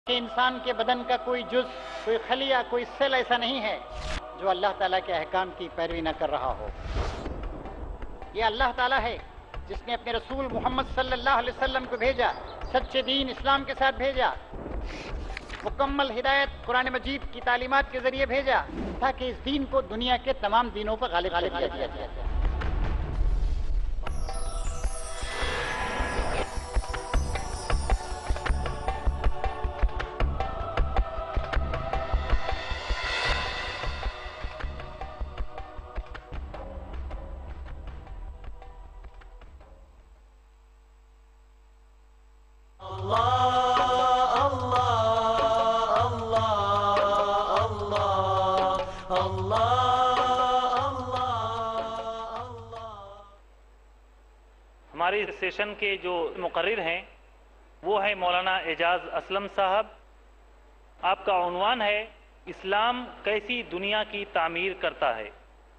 کہ انسان کے بدن کا کوئی جز، کوئی خلیہ، کوئی سیل ایسا نہیں ہے جو اللہ تعالیٰ کے احکام کی پیروی نہ کر رہا ہو۔ یہ اللہ تعالیٰ ہے جس نے اپنے رسول محمد صلی اللہ علیہ وسلم کو بھیجا، سچے دین اسلام کے ساتھ بھیجا، مکمل ہدایت قرآن مجید کی تعلیمات کے ذریعے بھیجا، تاکہ اس دین کو دنیا کے تمام دینوں پر غالب کیا جائے۔ ہماری سیشن کے جو مقرر ہیں وہ ہے مولانا اعجاز اسلم صاحب۔ آپ کا عنوان ہے اسلام کیسی دنیا کی تعمیر کرتا ہے۔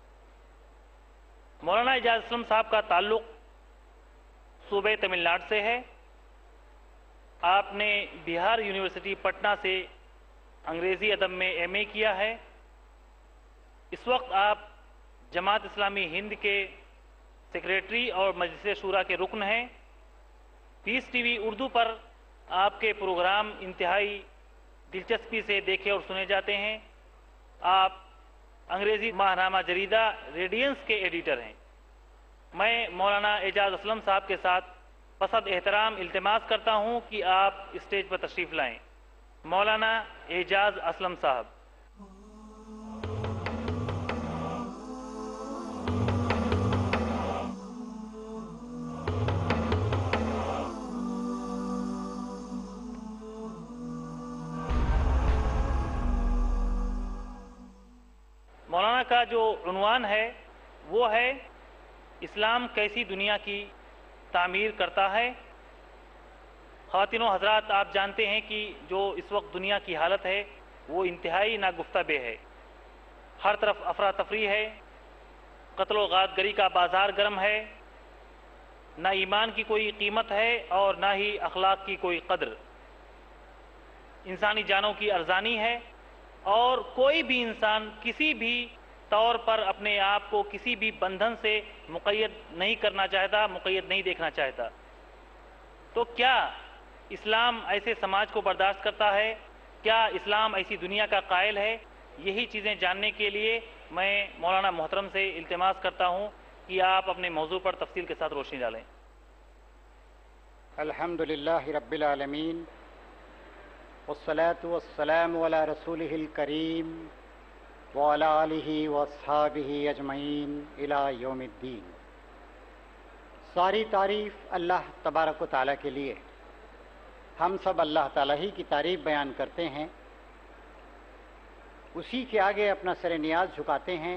مولانا اعجاز اسلم صاحب کا تعلق صوبہ تمل ناڈو سے ہے۔ آپ نے بہار یونیورسٹی پٹنہ سے انگریزی ادب میں ایم اے کیا ہے۔ اس وقت آپ جماعت اسلامی ہند کے سیکریٹری اور مجلس شورا کے رکن ہیں۔ پیس ٹی وی اردو پر آپ کے پروگرام انتہائی دلچسپی سے دیکھے اور سنے جاتے ہیں۔ آپ انگریزی ماہنامہ جریدہ ریڈینس کے ایڈیٹر ہیں۔ میں مولانا اعجاز اسلم صاحب کے ساتھ پسند احترام التماس کرتا ہوں کہ آپ اسٹیج پر تشریف لائیں۔ مولانا اعجاز اسلم صاحب۔ مولانا کا جو عنوان ہے وہ ہے اسلام کیسی دنیا کی تعمیر کرتا ہے۔ خواتین و حضرات، آپ جانتے ہیں کہ جو اس وقت دنیا کی حالت ہے وہ انتہائی ناگفتہ بے ہے۔ ہر طرف افراتفری ہے، قتل و غارت گری کا بازار گرم ہے، نہ ایمان کی کوئی قیمت ہے اور نہ ہی اخلاق کی کوئی قدر۔ انسانی جانوں کی ارزانی ہے اور کوئی بھی انسان کسی بھی طور پر اپنے آپ کو کسی بھی بندھن سے مقید نہیں کرنا چاہتا، مقید نہیں دیکھنا چاہتا۔ تو کیا اسلام ایسے سماج کو برداشت کرتا ہے؟ کیا اسلام ایسی دنیا کا قائل ہے؟ یہی چیزیں جاننے کے لیے میں مولانا محترم سے التماس کرتا ہوں کہ آپ اپنے موضوع پر تفصیل کے ساتھ روشنی ڈالیں۔ الحمدللہ رب العالمین، والصلاة والسلام علی رسولہ الکریم وعلی آلہ واصحابہ اجمعین الی یوم الدین۔ ساری تعریف اللہ تبارک و تعالیٰ کے لیے۔ ہم سب اللہ تعالیٰ ہی کی تعریف بیان کرتے ہیں، اسی کے آگے اپنا سر نیاز جھکاتے ہیں،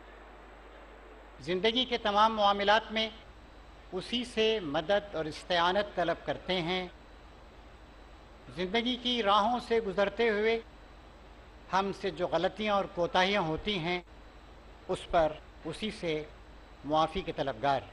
زندگی کے تمام معاملات میں اسی سے مدد اور استعانت طلب کرتے ہیں۔ زندگی کی راہوں سے گزرتے ہوئے ہم سے جو غلطیاں اور کوتاہیاں ہوتی ہیں اس پر اسی سے معافی کے طلبگار۔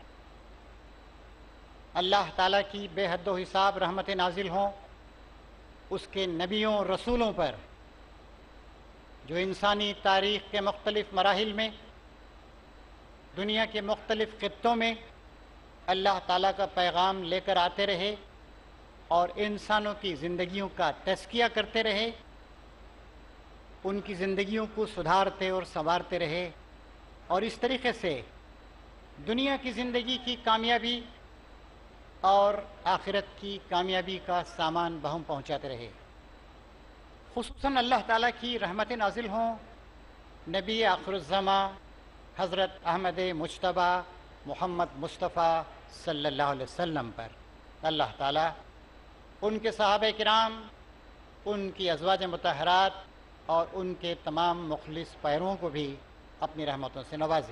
اللہ تعالیٰ کی بے حد و حساب رحمت نازل ہوں اس کے نبیوں اور رسولوں پر، جو انسانی تاریخ کے مختلف مراحل میں دنیا کے مختلف خطوں میں اللہ تعالیٰ کا پیغام لے کر آتے رہے اور انسانوں کی زندگیوں کا تزکیہ کرتے رہے، ان کی زندگیوں کو سدھارتے اور سنوارتے رہے، اور اس طریقے سے دنیا کی زندگی کی کامیابی اور آخرت کی کامیابی کا سامان بہم پہنچاتے رہے۔ خصوصاً اللہ تعالیٰ کی رحمت نازل ہوں نبی آخر الزماں حضرت احمد مجتبیٰ محمد مصطفیٰ صلی اللہ علیہ وسلم پر۔ اللہ تعالیٰ ان کے صحابہ کرام، ان کی ازواج مطہرات اور ان کے تمام مخلص پیروں کو بھی اپنی رحمتوں سے نوازے۔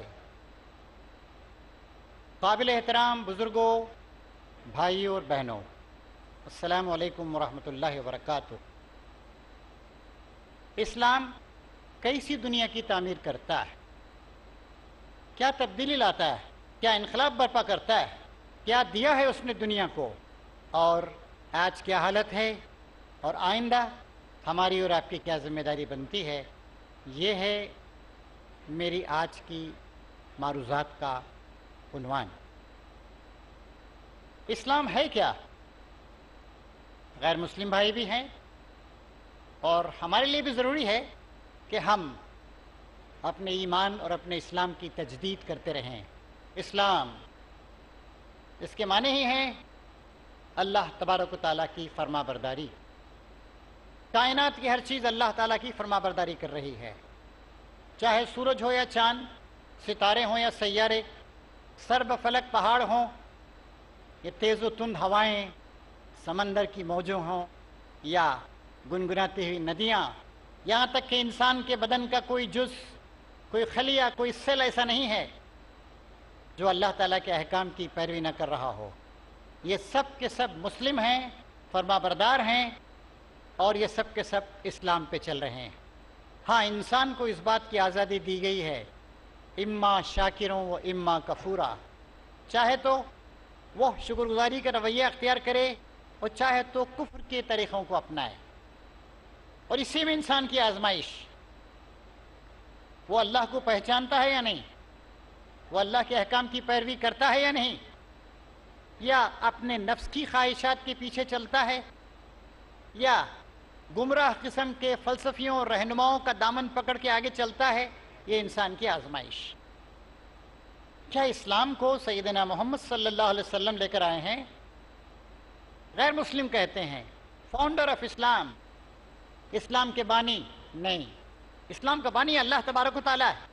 قابل احترام بزرگوں، بھائیوں اور بہنوں، السلام علیکم ورحمۃ اللہ وبرکاتہ۔ اسلام کیسی دنیا کی تعمیر کرتا ہے؟ کیا تبدیلی لاتا ہے؟ کیا انقلاب برپا کرتا ہے؟ کیا دیا ہے اس نے دنیا کو، اور آج کیا حالت ہے اور آئندہ ہماری اور آپ کی کیا ذمہ داری بنتی ہے، یہ ہے میری آج کی معروضات کا عنوان۔ اسلام ہے کیا؟ غیر مسلم بھائی بھی ہیں اور ہمارے لیے بھی ضروری ہے کہ ہم اپنے ایمان اور اپنے اسلام کی تجدید کرتے رہیں۔ اسلام اس کے معنی ہی ہیں اللہ تبارک و تعالیٰ کی فرما برداری۔ کائنات کی ہر چیز اللہ تعالیٰ کی فرما برداری کر رہی ہے، چاہے سورج ہو یا چاند، ستارے ہوں یا سیارے، سرب فلک پہاڑ ہوں، یہ تیز و تند ہوائیں، سمندر کی موجوں ہوں یا گنگناتی ہوئی ندیاں، یہاں تک کہ انسان کے بدن کا کوئی جز، کوئی خلیہ، کوئی سیل ایسا نہیں ہے جو اللہ تعالیٰ کے احکام کی پیروی نہ کر رہا ہو۔ یہ سب کے سب مسلم ہیں، فرما بردار ہیں، اور یہ سب کے سب اسلام پہ چل رہے ہیں۔ ہاں، انسان کو اس بات کی آزادی دی گئی ہے، اما شاکروں و اما کفورا، چاہے تو وہ شکر گزاری کا رویہ اختیار کرے اور چاہے تو کفر کے طریقوں کو اپنائے، اور اسی میں انسان کی آزمائش۔ وہ اللہ کو پہچانتا ہے یا نہیں؟ وہ اللہ کے احکام کی پیروی کرتا ہے یا نہیں؟ یا اپنے نفس کی خواہشات کے پیچھے چلتا ہے، یا گمراہ قسم کے فلسفیوں اور رہنماؤں کا دامن پکڑ کے آگے چلتا ہے؟ یہ انسان کی آزمائش۔ کیا اسلام کو سیدنا محمد صلی اللہ علیہ وسلم لے کر آئے ہیں؟ غیر مسلم کہتے ہیں فاؤنڈر آف اسلام، اسلام کے بانی۔ نہیں، اسلام کا بانی اللہ تبارک و تعالیٰ ہے۔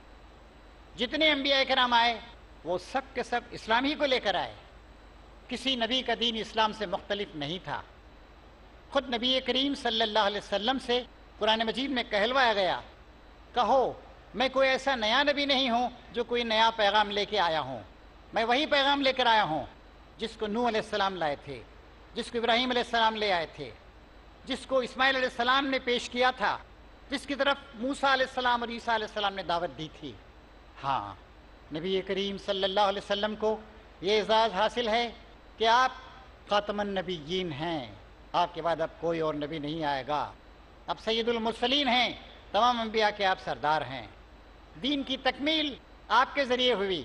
جتنے انبیاء کرام آئے وہ سب کے سب اسلام ہی کو لے کر آئے، کسی نبی کا دین اسلام سے مختلف نہیں تھا۔ خود نبی کریم صلی اللہ علیہ وسلم سے قرآن مجید میں کہلوایا گیا، کہو میں کوئی ایسا نیا نبی نہیں ہوں جو کوئی نیا پیغام لے کے آیا ہوں، میں وہی پیغام لے کر آیا ہوں جس کو نوح علیہ السلام لائے تھے، جس کو ابراہیم علیہ السلام لے آئے تھے، جس کو اسماعیل علیہ السلام نے پیش کیا تھا، جس کی طرف موسیٰ علیہ السلام اور عیسیٰ علیہ السلام نے دعوت دی تھی۔ ہاں، نبی کریم صلی اللہ علیہ وسلم کو یہ اعزاز حاصل ہے کہ آپ خاتم النبیین ہیں، آپ کے بعد اب کوئی اور نبی نہیں آئے گا، اب سید المرسلین ہیں، تمام انبیاء کے آپ سردار ہیں۔ دین کی تکمیل آپ کے ذریعے ہوئی۔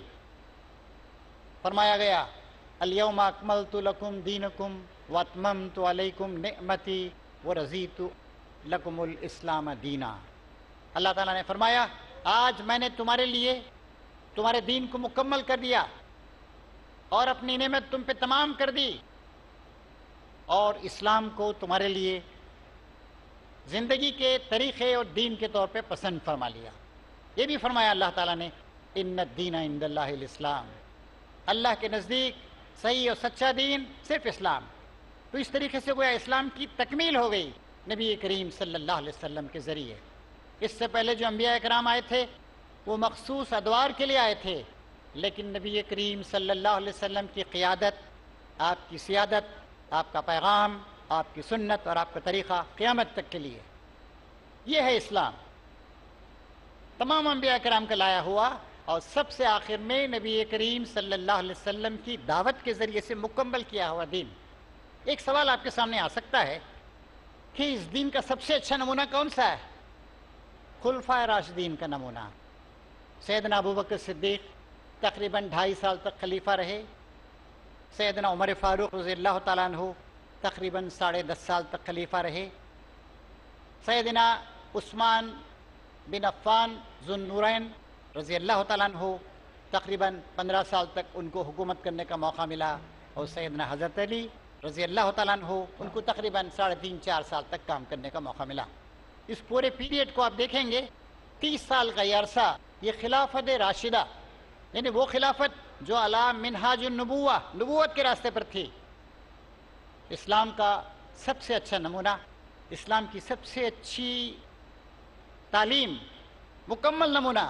فرمایا گیا الیوم اکملت لکم دینکم واتممت علیکم نعمتی ورضیت لکم الاسلام دینا۔ اللہ تعالیٰ نے فرمایا آج میں نے تمہارے لیے تمہارے دین کو مکمل کر دیا اور اپنی نعمت تم پہ تمام کر دی، اور اسلام کو تمہارے لیے زندگی کے طریقے اور دین کے طور پہ پسند فرما لیا۔ یہ بھی فرمایا اللہ تعالیٰ نے ان الدین عند اللہ الاسلام، اللہ کے نزدیک صحیح اور سچا دین صرف اسلام۔ تو اس طریقے سے گویا اسلام کی تکمیل ہو گئی نبی کریم صلی اللہ علیہ وسلم کے ذریعے۔ اس سے پہلے جو انبیاء کرام آئے تھے وہ مخصوص ادوار کے لیے آئے تھے، لیکن نبی کریم صلی اللہ علیہ وسلم کی قیادت، آپ کی سیادت، آپ کا پیغام، آپ کی سنت اور آپ کا طریقہ قیامت تک کے لیے، یہ ہے اسلام۔ تمام انبیاء کرام کا لایا ہوا اور سب سے آخر میں نبی کریم صلی اللہ علیہ وسلم کی دعوت کے ذریعے سے مکمل کیا ہوا دین۔ ایک سوال آپ کے سامنے آ سکتا ہے کہ اس دین کا سب سے اچھا نمونہ کون سا ہے؟ خلفائے راشدین کا نمونہ۔ سیدنا ابوبکر صدیق تقریباً 2.5 سال تک خلیفہ رہے، سیدنا عمر فاروق رضی اللہ تعالیٰ عنہ تقریباً 10.5 سال تک خلیفہ رہے، سیدنا عثمان بن عفان ذو النورین رضی اللہ تعالیٰ عنہ تقریباً 15 سال تک ان کو حکومت کرنے کا موقع ملا، اور سیدنا حضرت علی رضی اللہ تعالیٰ عنہ ان کو تقریباً 3.5-4 سال تک کام کرنے کا موقع ملا۔ اس پورے پیریڈ کو آپ دیکھیں گے 30 سال کا یہ عرصہ، یہ خلافت راشدہ، یعنی وہ خلافت جو علی منہاج النبوہ، نبوت کے راستے پر تھی۔ اسلام کا سب سے اچھا نمونہ، اسلام کی سب سے اچھی تعلیم، مکمل نمونہ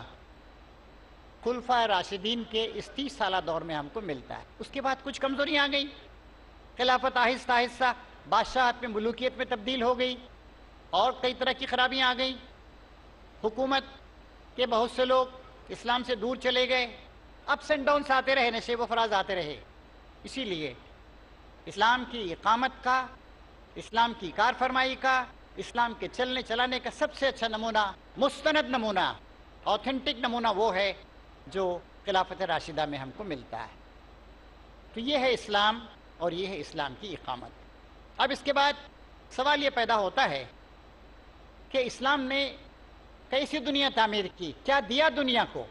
خلفائے راشدین کے اس 30 سالہ دور میں ہم کو ملتا ہے۔ اس کے بعد کچھ کمزوریاں آ گئیں، خلافت آہستہ آہستہ بادشاہت میں، ملوکیت میں تبدیل ہو گئی، اور کئی طرح کی خرابیاں آ گئیں، حکومت کے بہت سے لوگ اسلام سے دور چلے گئے، اپس اینڈ ڈاؤنس آتے رہے، نشیب و فراز آتے رہے۔ اسی لیے اسلام کی اقامت کا، اسلام کی کار فرمائی کا، اسلام کے چلنے چلانے کا سب سے اچھا نمونہ، مستند نمونہ، آتھینٹک نمونہ وہ ہے جو خلافت راشدہ میں ہم کو ملتا ہے۔ تو یہ ہے اسلام اور یہ ہے اسلام کی اقامت۔ اب اس کے بعد سوال یہ پیدا ہوتا ہے کہ اسلام نے کیسی دنیا تعمیر کی، کیا دیا دنیا کو؟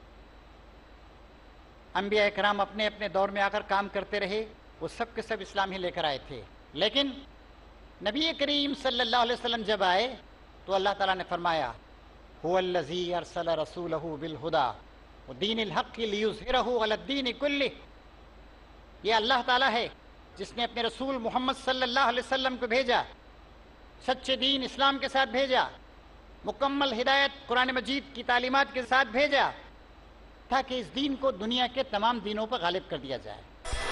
انبیاء کرام اپنے اپنے دور میں آ کر کام کرتے رہے، وہ سب کے سب اسلام ہی لے کر آئے تھے، لیکن نبی کریم صلی اللہ علیہ وسلم جب آئے تو اللہ تعالیٰ نے فرمایا هو الذی ارسل رسولہ بالہدی ودین الحق لیظہرہ علی الدین کلہ، یہ اللہ تعالیٰ ہے جس نے اپنے رسول محمد صلی اللہ علیہ وسلم کو بھیجا، سچے دین اسلام کے ساتھ بھیجا، مکمل ہدایت قرآن مجید کی تعلیمات کے ساتھ بھیجا، تاکہ اس دین کو دنیا کے تمام دینوں پر غالب کر دیا جائے۔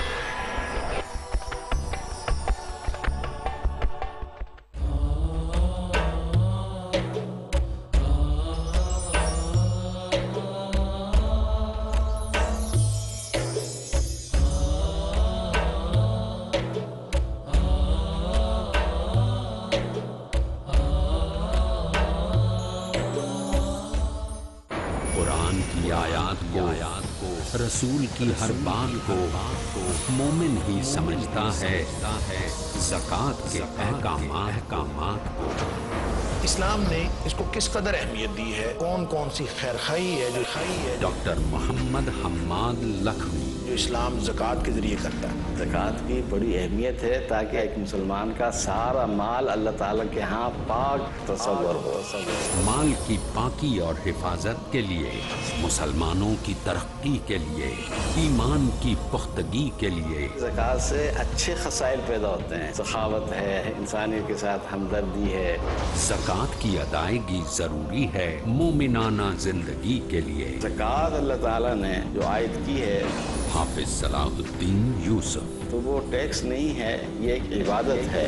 قرآن کی آیات کو، رسول کی ہر بات کو مومن ہی سمجھتا ہے، زکوٰۃ کے احکامات کو۔ اسلام نے اس کو کس قدر اہمیت دی ہے، کون کون سی خیر خواہی ہے جو ڈاکٹر محمد حماد لکھنوی جو اسلام زکوٰۃ کے ذریعے کرتا ہے۔ زکوٰۃ کی بڑی اہمیت ہے تاکہ ایک مسلمان کا سارا مال اللہ تعالیٰ کے ہاں پاک تصور ہو۔ مال کی پاکی اور حفاظت کے لیے، مسلمانوں کی ترقی کے لیے، ایمان کی پختگی کے لیے زکوٰۃ سے اچھے خصائل پیدا ہوتے ہیں، سخاوت ہے، انسانیت کے ساتھ ہمدردی ہے۔ زکوٰۃ کی ادائیگی ضروری ہے مومنانہ زندگی کے لیے۔ زکوٰۃ اللہ تعالیٰ نے جو عائد کی ہے، حافظ صلاح الدین یوسف۔ تو وہ ٹیکس نہیں ہے، یہ ایک عبادت ہے۔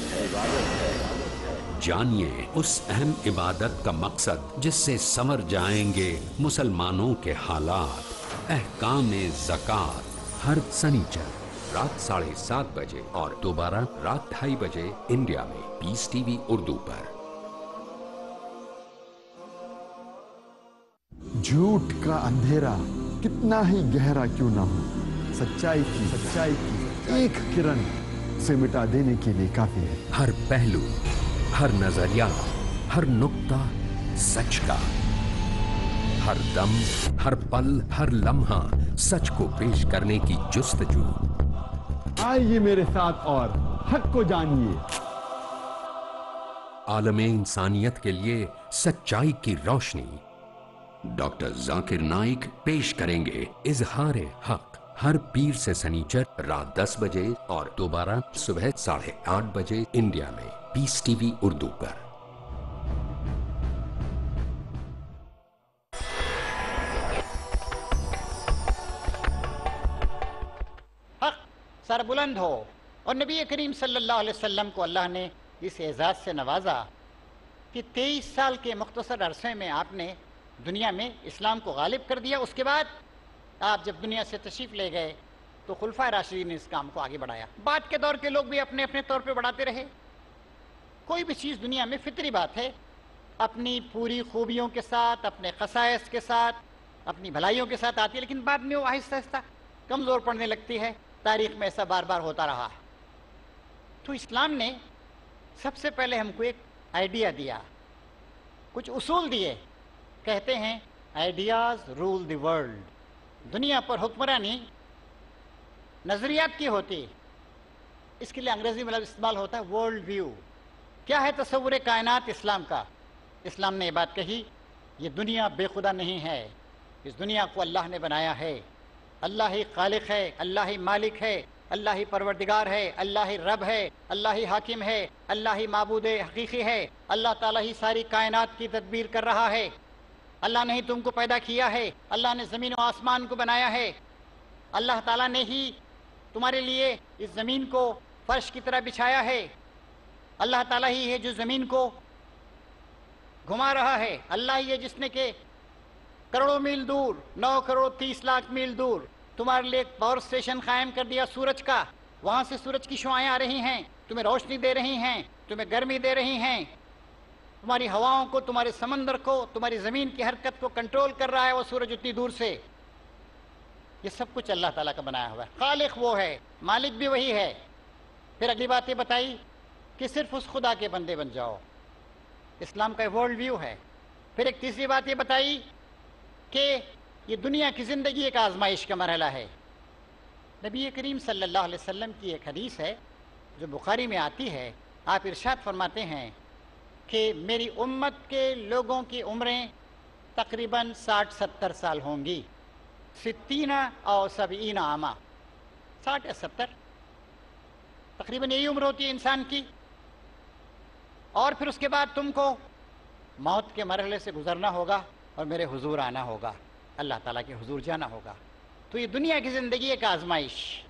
جانیے اس اہم عبادت کا مقصد جس سے سنور جائیں گے مسلمانوں کے حالات۔ احکام زکوٰۃ ہر سنیچر رات 7:30 بجے اور دوبارہ رات 2:30 بجے انڈیا میں پیس ٹی وی اردو پر۔ جھوٹ کا اندھیرا کتنا ہی گہرا کیوں نہ ہو، سچائی کی ایک کرن سے مٹا دینے کے لیے کافی ہے۔ ہر پہلو، ہر نظریہ، ہر نقطہ سچ کا، ہر دم، ہر پل، ہر لمحہ سچ کو پیش کرنے کی جستجو۔ آئیے میرے ساتھ اور حق کو جانیے۔ عالم انسانیت کے لیے سچائی کی روشنی۔ ڈاکٹر ذاکر نائک پیش کریں گے اظہار حق ہر پیر سے سنیچر رات 10 بجے اور دوبارہ صبح 8:30 بجے انڈیا میں پیس ٹی وی اردو پر۔ حق سر بلند ہو، اور نبی کریم صلی اللہ علیہ وسلم کو اللہ نے اس اعزاز سے نوازا کہ 23 سال کے مختصر عرصے میں آپ نے دنیا میں اسلام کو غالب کر دیا۔ اس کے بعد آپ جب دنیا سے تشریف لے گئے تو خلفائے راشدین نے اس کام کو آگے بڑھایا۔ بعد کے دور کے لوگ بھی اپنے اپنے طور پہ بڑھاتے رہے۔ کوئی بھی چیز دنیا میں فطری بات ہے، اپنی پوری خوبیوں کے ساتھ، اپنے خصائص کے ساتھ، اپنی بھلائیوں کے ساتھ آتی ہے، لیکن بعد میں وہ آہستہ آہستہ کمزور پڑنے لگتی ہے۔ تاریخ میں ایسا بار بار ہوتا رہا ہے۔ تو اسلام نے سب سے پہلے ہم کو ایک آئیڈیا دیا، کچھ اصول دیے۔ کہتے ہیں آئیڈیاز رول دی ورلڈ، دنیا پر حکمرانی نظریات کی ہوتی۔ اس کے لیے انگریزی میں لفظ استعمال ہوتا ہے ورلڈ ویو۔ کیا ہے تصور کائنات اسلام کا؟ اسلام نے یہ بات کہی، یہ دنیا بے خدا نہیں ہے، اس دنیا کو اللہ نے بنایا ہے، اللہ ہی خالق ہے، اللہ ہی مالک ہے، اللہ ہی پروردگار ہے، اللہ ہی رب ہے، اللہ ہی حاکم ہے، اللہ ہی معبود حقیقی ہے، اللہ تعالیٰ ہی ساری کائنات کی تدبیر کر رہا ہے۔ اللہ نے ہی تم کو پیدا کیا ہے، اللہ نے زمین و آسمان کو بنایا ہے، اللہ تعالیٰ نے ہی تمہارے لیے اس زمین کو فرش کی طرح بچھایا ہے، اللہ تعالیٰ ہی ہے جو زمین کو گھما رہا ہے، اللہ ہی ہے جس نے کہ کروڑوں میل دور، 9 کروڑ 30 لاکھ میل دور تمہارے لیے ایک پاور اسٹیشن قائم کر دیا سورج کا، وہاں سے سورج کی شعاعیں آ رہی ہیں، تمہیں روشنی دے رہی ہیں، تمہیں گرمی دے رہی ہیں، تمہاری ہواؤں کو، تمہارے سمندر کو، تمہاری زمین کی حرکت کو کنٹرول کر رہا ہے وہ سورج اتنی دور سے۔ یہ سب کچھ اللہ تعالیٰ کا بنایا ہوا ہے، خالق وہ ہے، مالک بھی وہی ہے۔ پھر اگلی بات یہ بتائی کہ صرف اس خدا کے بندے بن جاؤ، اسلام کا ورلڈ ویو ہے۔ پھر ایک تیسری بات یہ بتائی کہ یہ دنیا کی زندگی ایک آزمائش کا مرحلہ ہے۔ نبی کریم صلی اللہ علیہ وسلم کی ایک حدیث ہے جو بخاری میں آتی ہے، آپ ارشاد فرماتے ہیں کہ میری امت کے لوگوں کی عمریں تقریباً 60-70 سال ہوں گی، 60 اور 70 عامہ، 60 یا 70 تقریباً یہی عمر ہوتی ہے انسان کی۔ اور پھر اس کے بعد تم کو موت کے مرحلے سے گزرنا ہوگا اور میرے حضور آنا ہوگا، اللہ تعالیٰ کے حضور جانا ہوگا۔ تو یہ دنیا کی زندگی ایک آزمائش۔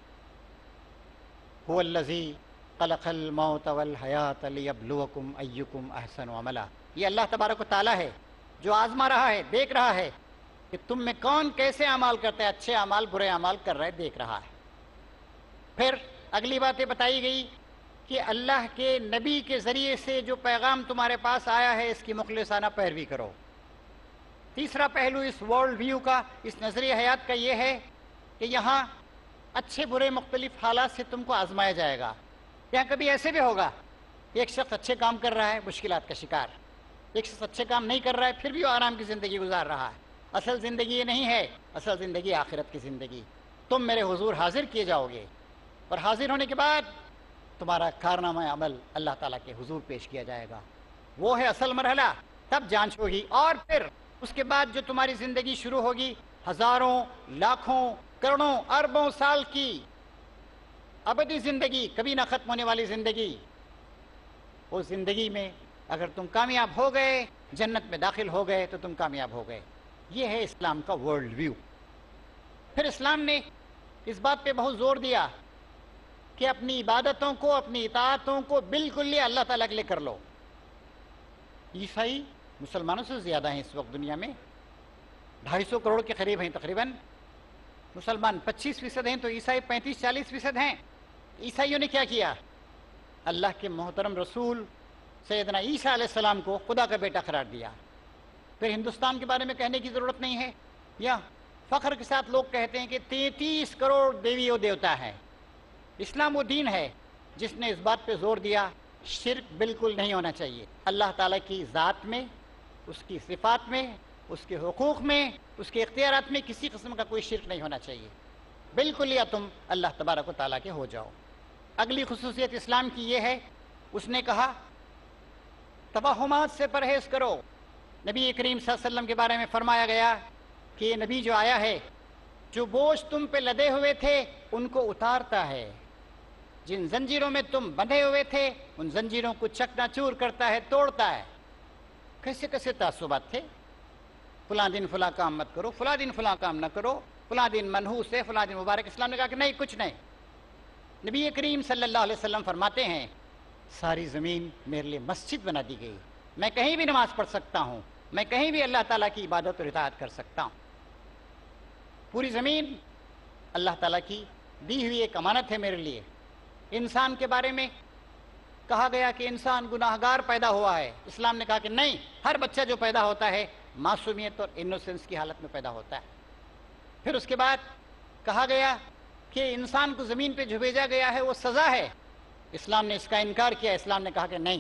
هو الذی خلق الموت والحیات لیبلوکم ایکم احسن عملا، یہ اللہ تبارک و تعالیٰ ہے جو آزما رہا ہے، دیکھ رہا ہے کہ تم میں کون کیسے اعمال کرتا ہے، اچھے اعمال برے اعمال کر رہا ہے، دیکھ رہا ہے۔ پھر اگلی باتیں بتائی گئی کہ اللہ کے نبی کے ذریعے سے جو پیغام تمہارے پاس آیا ہے اس کی مخلصانہ پیروی کرو۔ تیسرا پہلو اس ورلڈ ویو کا، اس نظریہ حیات کا یہ ہے کہ یہاں اچھے برے مختلف حالات سے تم کو آزمایا جائے گا۔ یہاں کبھی ایسے بھی ہوگا ایک شخص اچھے کام کر رہا ہے، مشکلات کا شکار، ایک شخص اچھے کام نہیں کر رہا ہے پھر بھی وہ آرام کی زندگی گزار رہا ہے۔ اصل زندگی یہ نہیں ہے، اصل زندگی آخرت کی زندگی۔ تم میرے حضور حاضر کیے جاؤ گے اور حاضر ہونے کے بعد تمہارا کارنامہ عمل اللہ تعالیٰ کے حضور پیش کیا جائے گا، وہ ہے اصل مرحلہ، تب جانچ ہوگی۔ اور پھر اس کے بعد جو تمہاری زندگی شروع ہوگی، ہزاروں، لاکھوں، کروڑوں، اربوں سال کی ابدی زندگی، کبھی نہ ختم ہونے والی زندگی، اس زندگی میں اگر تم کامیاب ہو گئے، جنت میں داخل ہو گئے تو تم کامیاب ہو گئے۔ یہ ہے اسلام کا ورلڈ ویو۔ پھر اسلام نے اس بات پہ بہت زور دیا کہ اپنی عبادتوں کو، اپنی اطاعتوں کو بالکل یہ اللہ تعالیٰ کے لیے کر لو۔ عیسائی مسلمانوں سے زیادہ ہیں اس وقت دنیا میں، 250 کروڑ کے قریب ہیں تقریباً، مسلمان 25% ہیں تو عیسائی 35-40% ہیں۔ عیسائیوں نے کیا کیا؟ اللہ کے محترم رسول سیدنا عیسیٰ علیہ السلام کو خدا کا بیٹا قرار دیا۔ پھر ہندوستان کے بارے میں کہنے کی ضرورت نہیں ہے، یا فخر کے ساتھ لوگ کہتے ہیں کہ 33 کروڑ دیوی و دیوتا ہے۔ اسلام وہ دین ہے جس نے اس بات پہ زور دیا شرک بالکل نہیں ہونا چاہیے، اللہ تعالیٰ کی ذات میں، اس کی صفات میں، اس کے حقوق میں، اس کے اختیارات میں کسی قسم کا کوئی شرک نہیں ہونا چاہیے، بالکل یا تم اللہ تبارک و تعالیٰ کے ہو جاؤ۔ اگلی خصوصیت اسلام کی یہ ہے، اس نے کہا توہمات سے پرہیز کرو۔ نبی کریم صلی اللہ علیہ وسلم کے بارے میں فرمایا گیا کہ یہ نبی جو آیا ہے، جو بوجھ تم پہ لدے ہوئے تھے ان کو اتارتا ہے، جن زنجیروں میں تم بندھے ہوئے تھے ان زنجیروں کو چکنا چور کرتا ہے، توڑتا ہے۔ کیسے کیسے تعصبات تھے، فلاں دن فلاں کام مت کرو، فلاں دن فلاں کام نہ کرو، فلاں دن منحوس ہے، فلاں دن مبارک۔ اسلام نے کہا کہ نہیں، کچھ نہیں۔ نبی کریم صلی اللہ علیہ وسلم فرماتے ہیں ساری زمین میرے لیے مسجد بنا دی گئی، میں کہیں بھی نماز پڑھ سکتا ہوں، میں کہیں بھی اللہ تعالیٰ کی عبادت اور اطاعت کر سکتا ہوں۔ پوری زمین اللہ تعالیٰ کی دی ہوئی ایک امانت ہے میرے لیے۔ انسان کے بارے میں کہا گیا کہ انسان گناہگار پیدا ہوا ہے، اسلام نے کہا کہ نہیں، ہر بچہ جو پیدا ہوتا ہے معصومیت اور انوسنس کی حالت میں پیدا ہوتا ہے۔ پھر اس کے بعد کہا گیا کہ انسان کو زمین پہ جو بھیجا گیا ہے وہ سزا ہے، اسلام نے اس کا انکار کیا۔ اسلام نے کہا کہ نہیں،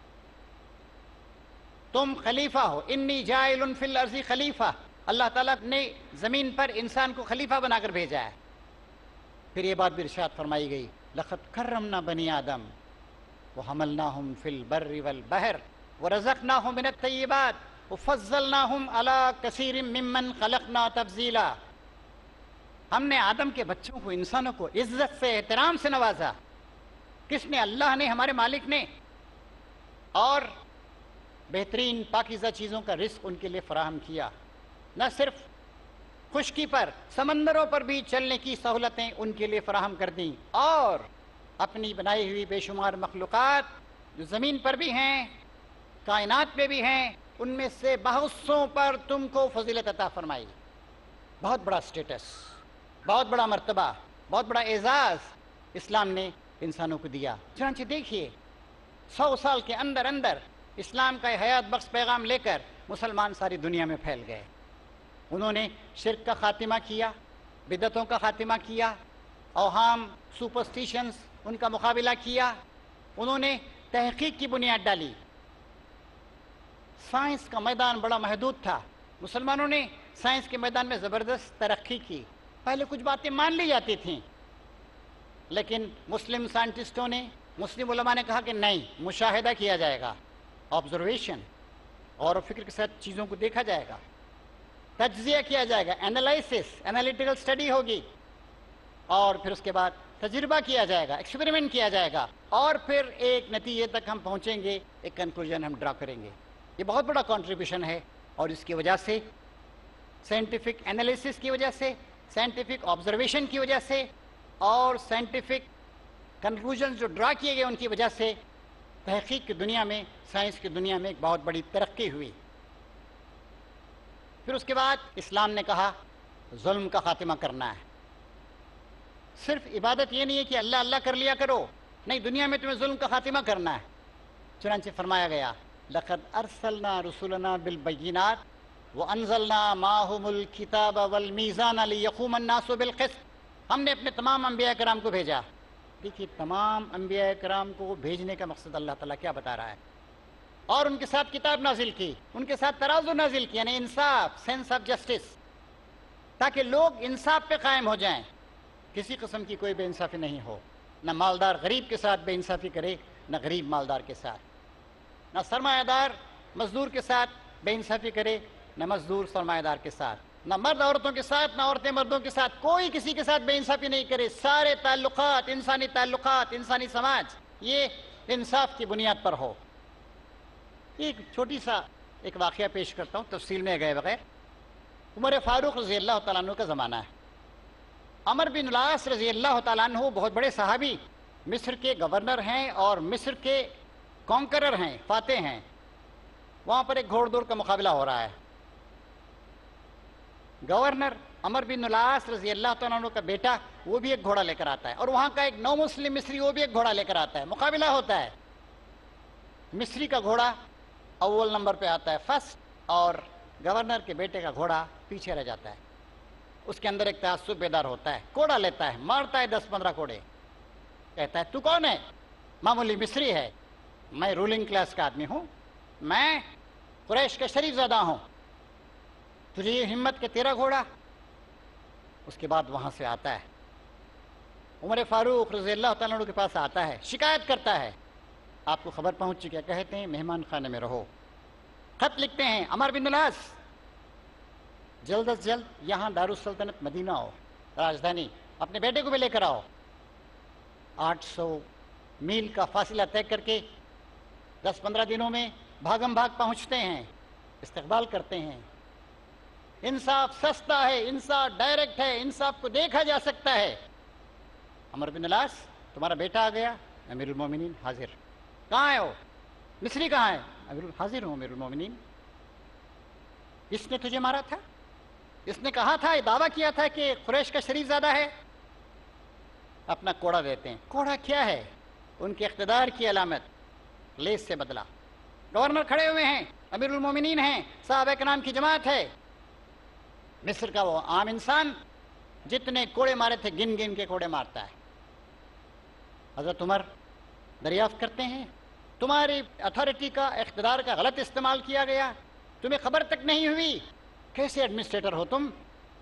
تم خلیفہ ہو، انی جاعل فی الارض خلیفہ، اللہ تعالیٰ نے زمین پر انسان کو خلیفہ بنا کر بھیجا ہے۔ پھر یہ بات بھی ارشاد فرمائی گئی لقد کرمنا بنی آدم وحملناہم فی البر والبحر ورزقناہم من الطیبات وفضلناہم علی کثیر ممن خلقنا تفضیلا۔ ہم نے آدم کے بچوں کو، انسانوں کو عزت سے، احترام سے نوازا۔ کس نے؟ اللہ نے، ہمارے مالک نے، اور بہترین پاکیزہ چیزوں کا رزق ان کے لیے فراہم کیا۔ نہ صرف خشکی پر، سمندروں پر بھی چلنے کی سہولتیں ان کے لیے فراہم کر دیں، اور اپنی بنائی ہوئی بے شمار مخلوقات جو زمین پر بھی ہیں، کائنات میں بھی ہیں، ان میں سے بہتوں پر تم کو فضیلت عطا فرمائی۔ بہت بڑا سٹیٹس، بہت بڑا مرتبہ، بہت بڑا اعزاز اسلام نے انسانوں کو دیا۔ چنانچہ دیکھیے 100 سال کے اندر اندر اسلام کا حیات بخش پیغام لے کر مسلمان ساری دنیا میں پھیل گئے۔ انہوں نے شرک کا خاتمہ کیا، بدعتوں کا خاتمہ کیا، اوہام سپرسٹیشنز ان کا مقابلہ کیا، انہوں نے تحقیق کی بنیاد ڈالی۔ سائنس کا میدان بڑا محدود تھا، مسلمانوں نے سائنس کے میدان میں زبردست ترقی کی۔ پہلے کچھ باتیں مان لی جاتی تھیں، لیکن مسلم سائنٹسٹوں نے، مسلم علماء نے کہا کہ نہیں، مشاہدہ کیا جائے گا، آبزرویشن، غور و فکر کے ساتھ چیزوں کو دیکھا جائے گا، تجزیہ کیا جائے گا، انالائسس، انالیٹیکل اسٹڈی ہوگی، اور پھر اس کے بعد تجربہ کیا جائے گا، ایکسپیریمنٹ کیا جائے گا، اور پھر ایک نتیجے تک ہم پہنچیں گے، ایک کنکلوژن ہم ڈرا کریں گے۔ یہ بہت بڑا کنٹریبیوشن ہے، اور اس کی وجہ سے، سائنٹیفک انالیسس کی وجہ سے، سائنٹیفک آبزرویشن کی وجہ سے، اور سائنٹیفک کنکلوژن جو ڈرا کیے گئے ان کی وجہ سے تحقیق کی دنیا میں، سائنس کی دنیا میں ایک بہت بڑی ترقی ہوئی۔ پھر اس کے بعد اسلام نے کہا ظلم کا خاتمہ کرنا ہے۔ صرف عبادت یہ نہیں ہے کہ اللہ اللہ کر لیا کرو، نہیں، دنیا میں تمہیں ظلم کا خاتمہ کرنا ہے۔ چنانچہ فرمایا گیا لقد ارسلنا رسولنا بالبینات وانزلنا معهم الکتاب والمیزان لیقوم الناس بالقسط۔ ہم نے اپنے تمام انبیاء کرام کو بھیجا۔ دیکھیے، تمام انبیاء کرام کو بھیجنے کا مقصد اللہ تعالیٰ کیا بتا رہا ہے، اور ان کے ساتھ کتاب نازل کی، ان کے ساتھ ترازو نازل کی، یعنی انصاف، سینس آف جسٹس، تاکہ لوگ انصاف پہ قائم ہو جائیں، کسی قسم کی کوئی بے انصافی نہیں ہو، نہ مالدار غریب کے ساتھ بے انصافی کرے، نہ غریب مالدار کے ساتھ، نہ سرمایہ دار مزدور کے ساتھ بے انصافی کرے، نہ مزدور سرمایہ دار کے ساتھ، نہ مرد عورتوں کے ساتھ، نہ عورتیں مردوں کے ساتھ، کوئی کسی کے ساتھ بے انصافی نہیں کرے۔ سارے تعلقات، انسانی سماج، یہ انصاف کی بنیاد پر ہو۔ ایک چھوٹی سا ایک واقعہ پیش کرتا ہوں، تفصیل میں گئے بغیر۔ عمر فاروق رضی اللہ تعالیٰ عنہ کا زمانہ ہے۔ عمر بن العاص رضی اللہ تعالیٰ عنہ بہت بڑے صحابی، مصر کے گورنر ہیں اور مصر کے کانکرر ہیں، فاتح ہیں۔ وہاں پر ایک گھوڑ دوڑ کا مقابلہ ہو رہا ہے۔ گورنر عمر بن العاص رضی اللہ تعالیٰ عنہ کا بیٹا وہ بھی ایک گھوڑا لے کر آتا ہے، اور وہاں کا ایک نو مسلم مصری وہ بھی ایک گھوڑا لے کر آتا ہے، مقابلہ ہوتا ہے۔ مصری کا گھوڑا اول نمبر پہ آتا ہے، فرسٹ، اور گورنر کے بیٹے کا گھوڑا پیچھے رہ جاتا ہے۔ اس کے اندر ایک تعصب بیدار ہوتا ہے، کوڑا لیتا ہے، مارتا ہے 10-15 کوڑے، کہتا ہے تو کون ہے؟ معمولی مصری ہے، میں رولنگ کلاس کا آدمی ہوں، میں قریش کا شریف زادہ ہوں، تجھے یہ ہمت کہ تیرا گھوڑا؟ اس کے بعد وہاں سے آتا ہے، عمر فاروق رضی اللہ تعالیٰ عنہ کے پاس آتا ہے، شکایت کرتا ہے، آپ کو خبر پہنچ چکی ہے، کہتے ہیں مہمان خانے میں رہو، خط لکھتے ہیں عمر بن العاص جلد از جلد یہاں دارالسلطنت مدینہ آؤ، راجدھانی، اپنے بیٹے کو بھی لے کر آؤ۔ 800 میل کا فاصلہ طے کر کے 10-15 دنوں میں بھاگم بھاگ پہنچتے ہیں، استقبال کرتے ہیں۔ انصاف سستا ہے، انصاف ڈائریکٹ ہے، انصاف کو دیکھا جا سکتا ہے۔ عمر بن العاص تمہارا بیٹا آ گیا، امیر المومنین حاضر۔ کہاں ہے وہ؟ مصری کہاں ہے؟ حاضر ہوں امیر المومنین۔ اس نے تجھے مارا تھا، اس نے کہا تھا، دعویٰ کیا تھا کہ قریش کا شریف زادہ ہے۔ اپنا کوڑا دیتے ہیں۔ کوڑا کیا ہے؟ ان کے اقتدار کی علامت، لیس سے بدلا۔ گورنر کھڑے ہوئے ہیں، امیر المومنین ہیں، صحابہ کرام کی جماعت ہے۔ مصر کا وہ عام انسان جتنے کوڑے مارے تھے گن گن کے کوڑے مارتا ہے۔ حضرت عمر دریافت کرتے ہیں تمہاری اتھارٹی کا، اقتدار کا غلط استعمال کیا گیا، تمہیں خبر تک نہیں ہوئی، کیسے ایڈمنسٹریٹر ہو تم؟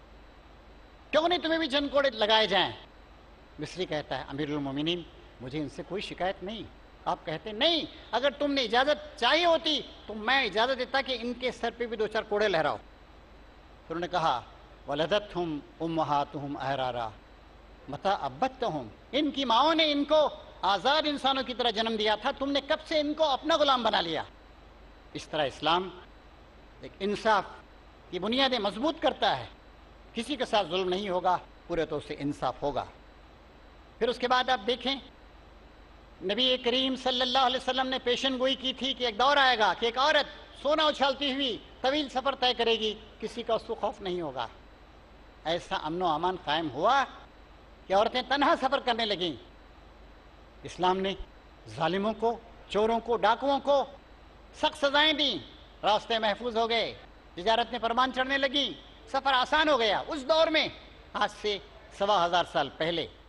کیوں نہیں تمہیں بھی جن کوڑے لگائے جائیں؟ مصری کہتا ہے امیر المومنین مجھے ان سے کوئی شکایت نہیں۔ آپ کہتے نہیں، اگر تم نے اجازت چاہیے ہوتی تو میں اجازت دیتا کہ ان کے سر پہ بھی 2-4 کوڑے لہراؤ۔ پھر انہوں نے کہا ولدتہم امہاتہم احرارا متی عبدتہم، ان کی ماؤں نے ان کو آزاد انسانوں کی طرح جنم دیا تھا، تم نے کب سے ان کو اپنا غلام بنا لیا؟ اس طرح اسلام ایک انصاف کی بنیادیں مضبوط کرتا ہے، کسی کے ساتھ ظلم نہیں ہوگا، پورے طور سے انصاف ہوگا۔ پھر اس کے بعد آپ دیکھیں نبی کریم صلی اللہ علیہ وسلم نے پیشن گوئی کی تھی کہ ایک دور آئے گا کہ ایک عورت سونا اچھالتی ہوئی طویل سفر طے کرے گی، کسی کا اس کو خوف نہیں ہوگا۔ ایسا امن و امان قائم ہوا کہ عورتیں تنہا سفر کرنے لگیں۔ اسلام نے ظالموں کو، چوروں کو، ڈاکوؤں کو سخت سزائیں دیں، راستے محفوظ ہو گئے، تجارت میں پروان چڑھنے لگی، سفر آسان ہو گیا۔ اس دور میں آج سے 1500 سال پہلے